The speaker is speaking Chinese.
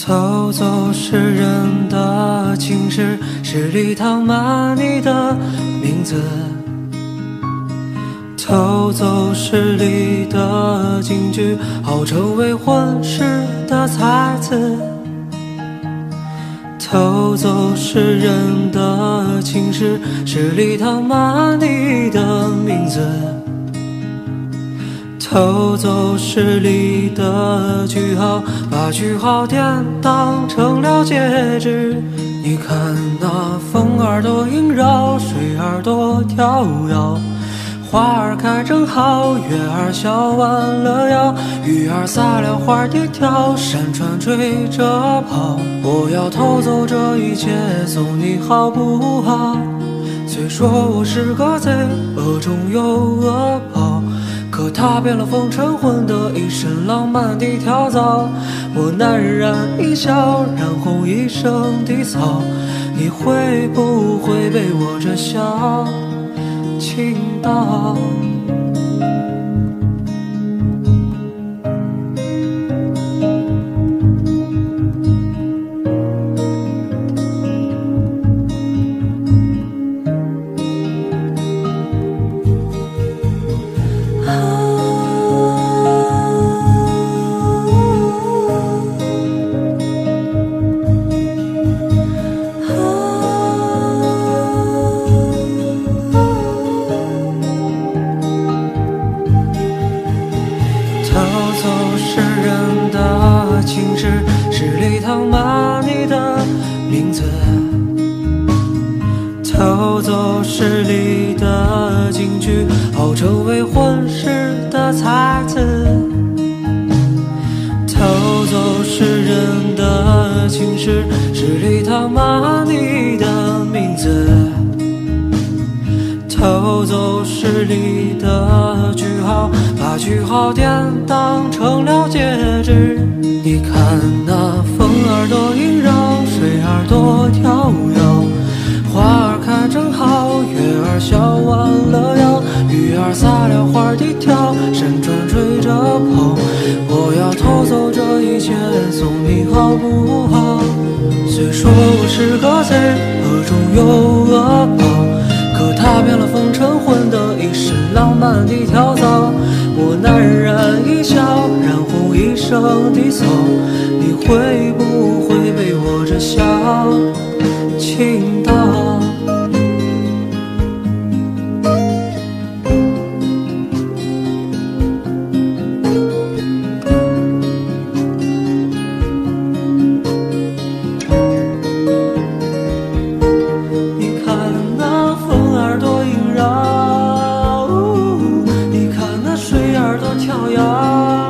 偷走诗人的情诗，诗里躺满你的名字。偷走诗里的金句，好成为混世的才子。偷走诗人的情诗，诗里躺满你的名字。偷走诗里的句号，把句号典当成了戒指。你看那风儿多萦绕，水儿多飘摇，花儿开正好，月儿笑弯了腰，鱼儿撒了花地跳，山川追着跑。我要偷走这一切，送你好不好？虽说我是个贼，恶中有恶报，可踏遍了风尘混得一身浪漫的跳蚤。我难然一笑，染红一生的草。你会不会被我这笑倾倒？情诗，诗里躺满你的名字。偷走诗里的金句，好成为混世的才子。偷走诗人的情诗，诗里躺满你的名字。偷走诗里的句号，把句号典当成了戒指。你看那风儿多萦绕，水儿多飘摇，花儿开正好，月儿笑弯了腰，鱼儿撒了花地跳，山川追着跑。我要偷走这一切，送你好不好？虽说我是个贼，恶中有恶报，可踏遍了风尘混得一身浪漫的跳蚤。我难然一笑，染红一生的草。你会不会被我这笑倾倒？你看那风儿多萦绕，你看那水儿多跳摇。